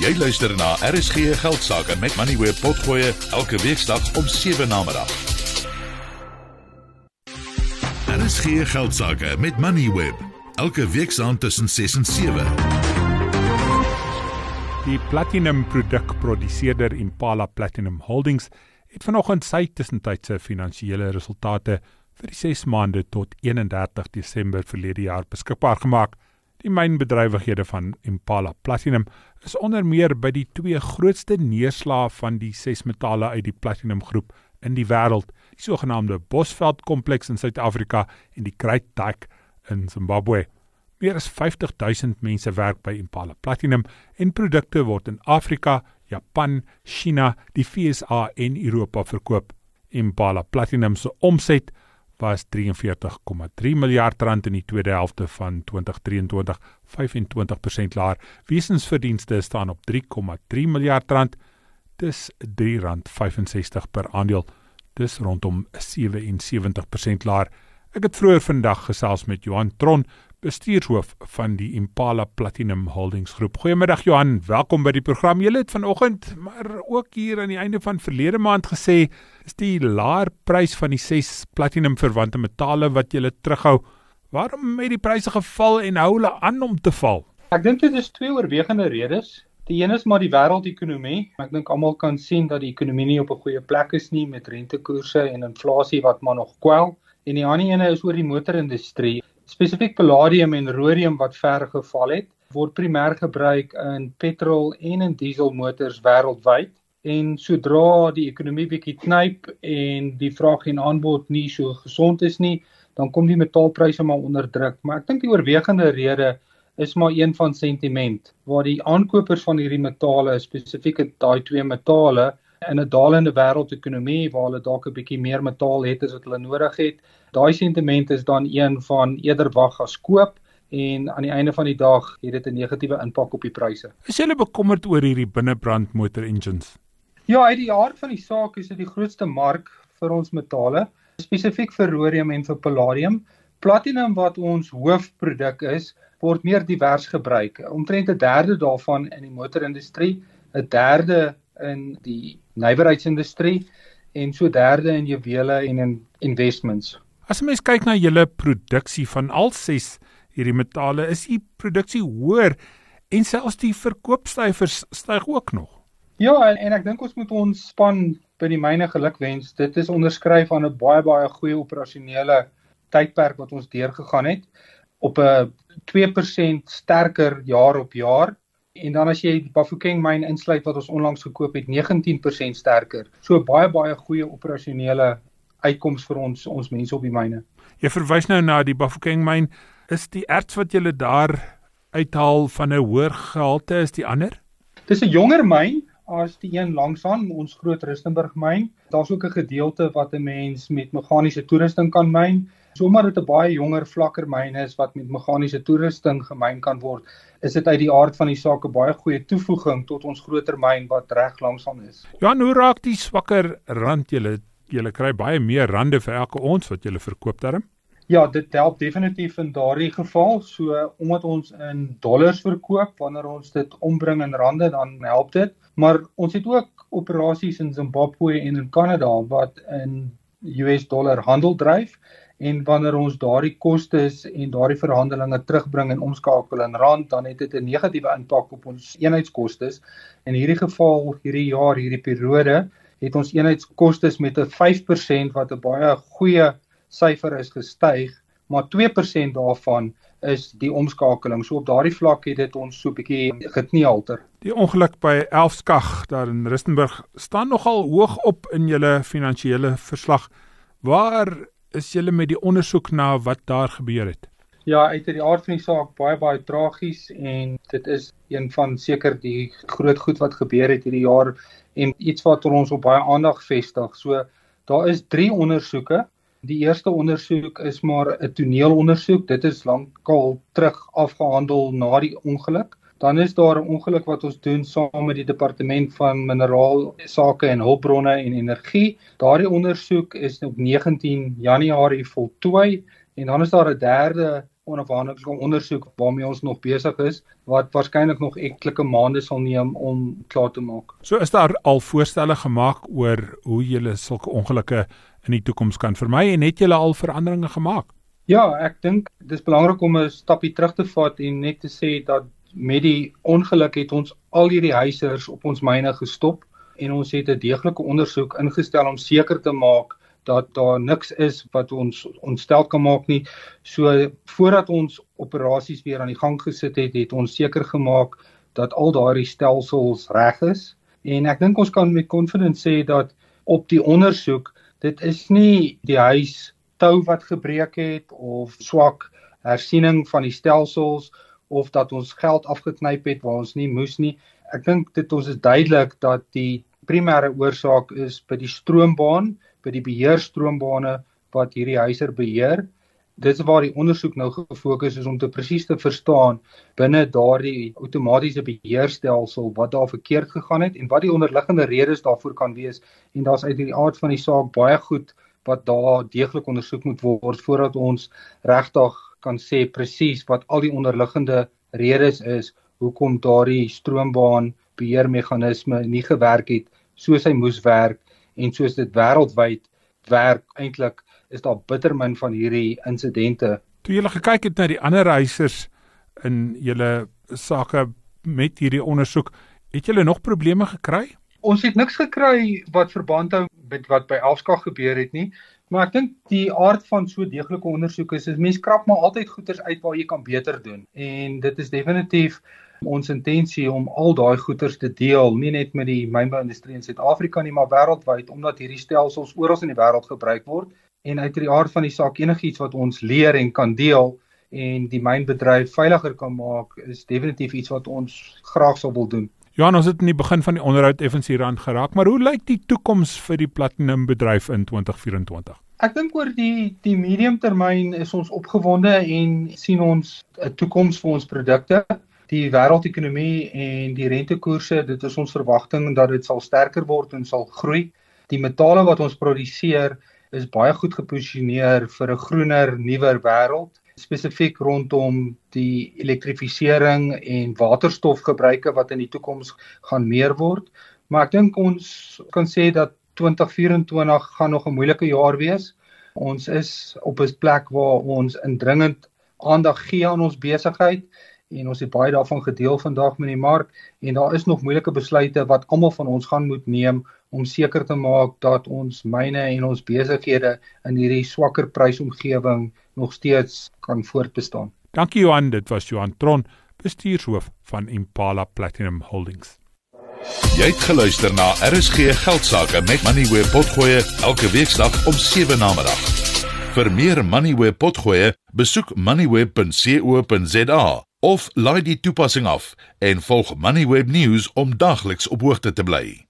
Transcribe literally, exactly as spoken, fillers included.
Jy luister na R S G Geldsaake met Moneyweb potgoeie elke weeksdag om sewe namiddag. R S G Geldsaake met Moneyweb elke weeksaand tussen ses en sewe. Die Platinum produkproduseerder Impala Platinum Holdings het vanoggend sy tussentydse finansiële resultate vir die ses maande tot eenendertig Desember verlede jaar beskikbaar gemaak. Die mynbedrywighede van Impala Platinum is onder meer by die twee grootste neerslae van die ses metale uit die Platinum groep in die wêreld, die sogenaamde Bosveld kompleks in Suid-Afrika en die Great Dyke in Zimbabwe. Meer as vyftig duisend mense werk by Impala Platinum en produkte word in Afrika, Japan, China, die V S A en Europa verkoop. Impala Platinum se omset was drieënveertig komma drie miljard rand in die tweede helfte van twintig drieëntwintig, vyfentwintig persent laer. Wesensverdienste staan op drie komma drie miljard rand, dis drie rand vyfensestig per aandeel, dis rondom sewensewentig persent laer. Ek het vroeër vandag gesels met Johan Tron, bestuurshoof van die Impala Platinum Holdings groep. Goeiemiddag Johan, welkom by die program. Julle het vanoggend, maar ook hier aan die einde van verlede maand gesê, is die laer prys van die ses platinum verwante metale wat julle terughou. Waarom het die pryse geval en hou hulle aan om te val? Ek dink dit is twee oorwegende redes. Die een is maar die wêreldekonomie. Ek dink almal kan sien dat die ekonomie nie op 'n goeie plek is nie met rentekoerse en inflasie wat maar nog kwel. En die ander ene is oor die motorindustrie. Spesifiek palladium en rhodium wat ver geval het, word primêr gebruik in petrol en in dieselmotors wêreldwyd. En sodra die ekonomie bietjie knyp en die vraag en aanbod nie so gesond is nie, dan kom die metaalpryse maar onder druk. Maar ek dink die oorwegende rede is maar een van sentiment, waar die aankopers van hierdie metale, spesifiek daai twee metale, in 'n dalende wêreldekonomie waar hulle dalk 'n bietjie meer metaal het as wat hulle nodig het. Daai sentiment is dan een van eerder wag as koop en aan die einde van die dag het dit 'n negatiewe impak op die pryse. Is julle bekommerd oor hierdie binnebrand motor engines? Ja, uit die aard van die saak is dit die grootste mark vir ons metale, spesifiek vir rhodium en vir palladium. Platinum wat ons hoofproduk is, word meer divers gebruik. Omtrent 'n derde daarvan in die motorindustrie, 'n derde in die nywerheidsindustrie en so derde in juwele en in investments. As 'n mens kyk na julle produksie van al ses hierdie metale, is die produksie hoër en selfs die verkoopsyfers styg ook nog. Ja, en, en ek dink ons moet ons span by die myne gelukwens. Dit is onderskryf aan 'n baie baie goeie operasionele tydperk wat ons deurgegaan het op 'n twee persent sterker jaar op jaar. En dan as jy die Bafokeng myn insluit wat ons onlangs gekoop het, negentien persent sterker. So baie baie goeie operasionele uitkoms vir ons ons mense op die myne. Jy verwys nou na die Bafokeng myn. Is die erts wat julle daar uithaal van 'n hoër gehalte as die ander? Dis 'n jonger myn as die een langsaan, ons groot Rustenburg myn. Daar's ook 'n gedeelte wat 'n mens met meganiese toerusting kan myn. So omdat dit 'n baie jonger, vlakker myn is wat met meganiese toerusting gemyn kan word, is dit uit die aard van die saak 'n baie goeie toevoeging tot ons groter myn wat reg langsaan is. Ja, en hoe raak die swakker rand julle? Julle kry baie meer rande vir elke ons wat julle verkoop daarin? Ja, dit help definitief in daardie geval. So omdat ons in dollars verkoop, wanneer ons dit ombring in rande, dan help dit. Maar ons het ook operasies in Zimbabwe en in Kanada wat in U S dollar handel dryf. En wanneer ons daardie kostes en daardie verhandelinge terugbring en omskakel in rand, dan het dit 'n negatiewe impak op ons eenheidskostes. In hierdie geval, hierdie jaar, hierdie periode, het ons eenheidskostes met 'n vyf persent wat 'n baie goeie syfer is gestyg, maar twee persent daarvan is die omskakeling. So op daardie vlak het dit ons so 'n bietjie gekniehalter. Die ongeluk by Elfskag daar in Rustenburg staan nogal hoog op in julle finansiële verslag. Waar is julle met die ondersoek na wat daar gebeur het? Ja, uit die aard van die saak baie baie tragies en dit is een van seker die groot goed wat gebeur het hierdie jaar en iets wat ons op baie aandag vestig. So daar is drie ondersoeke. Die eerste ondersoek is maar 'n toneelondersoek. Dit is lankal terug afgehandel na die ongeluk. Dan is daar 'n ongeluk wat ons doen saam met die Departement van Mineraalsake en Hulpbronne en Energie. Daardie ondersoek is op negentien Januarie voltooi en dan is daar 'n derde onafhanklike ondersoek waarmee ons nog besig is, wat waarskynlik nog etlike maande sal neem om klaar te maak. So is daar al voorstelle gemaak oor hoe julle sulke ongelukke in die toekoms kan vermy en het julle al veranderinge gemaak? Ja, ek dink dis belangrik om 'n stapie terug te vat en net te sê dat met die ongeluk het ons al hierdie huisers op ons myne gestop en ons het 'n deeglike ondersoek ingestel om seker te maak dat daar niks is wat ons ontstel kan maak nie. So voordat ons operasies weer aan die gang gesit het, het ons seker gemaak dat al daardie stelsels reg is. En ek dink ons kan met confidence sê dat op die ondersoek, dit is nie die huis tou wat gebreek het of swak hersiening van die stelsels of dat ons geld afgeknyp het waar ons nie moes nie. Ek dink dit ons is duidelik dat die primêre oorsaak is by die stroombaan, by die beheerstroombane wat hierdie huiser beheer. Dit is waar die ondersoek nou gefokus is om te presies te verstaan binne daardie outomatiese beheerstelsel wat daar verkeerd gegaan het en wat die onderliggende redes daarvoor kan wees. En daar's uit die aard van die saak baie goed wat daar deeglik ondersoek moet word voordat ons regtig kan sê presies wat al die onderliggende redes is hoekom daardie stroombaan beheermeganisme nie gewerk het soos hy moes werk en soos dit wêreldwyd werk. Eintlik is daar bitter min van hierdie insidente. Toe julle gekyk het na die ander huisers in julle sake met hierdie ondersoek, het julle nog probleme gekry? Ons het niks gekry wat verband hou met wat by Elfska gebeur het nie, maar ek dink die aard van so deeglike ondersoek is, is mens krap maar altyd goeders uit waar jy kan beter doen. En dit is definitief ons intensie om al daai goeders te deel, nie net met die mynbouindustrie in Suid-Afrika nie, maar wêreldwyd, omdat hierdie stelsels oral in die wêreld gebruik word. En uit die aard van die saak enigiets wat ons leer en kan deel en die mynbedryf veiliger kan maak, is definitief iets wat ons graag sal wil doen. Johan, ons het in die begin van die onderhoud effens hieraan geraak, maar hoe lyk die toekoms vir die platinumbedryf in twintig vyf-en-twintig? Ek dink oor die die mediumtermyn is ons opgewonde en sien ons 'n toekoms vir ons produkte. Die wêreldekonomie en die rentekoerse, dit is ons verwagting dat dit sal sterker word en sal groei. Die metale wat ons produseer is baie goed geposisioneer vir 'n groener, nuwer wêreld, spesifiek rondom die elektrifisering en waterstofgebruike wat in die toekoms gaan meer word. Maar ek dink ons kan sê dat twintig vyf-en-twintig gaan nog 'n moeilike jaar wees. Ons is op 'n plek waar ons indringend aandag gee aan ons besigheid en ons het baie daarvan gedeel vandag met die mark en daar is nog moeilike besluite wat almal van ons gaan moet neem om seker te maak dat ons myne en ons besighede in hierdie swakker prysomgewing nog steeds kan voortbestaan. Dankie Johan, dit was Johan Tron, bestuurshoof van Impala Platinum Holdings. Jy het geluister na R S G Geldsaake met Moneyweb potgoeie elke weeksdag om sewe namiddag. Vir meer Moneyweb potgoeie, besoek moneyweb punt co punt za of laai die toepassing af en volg Moneyweb News om daagliks op hoogte te bly.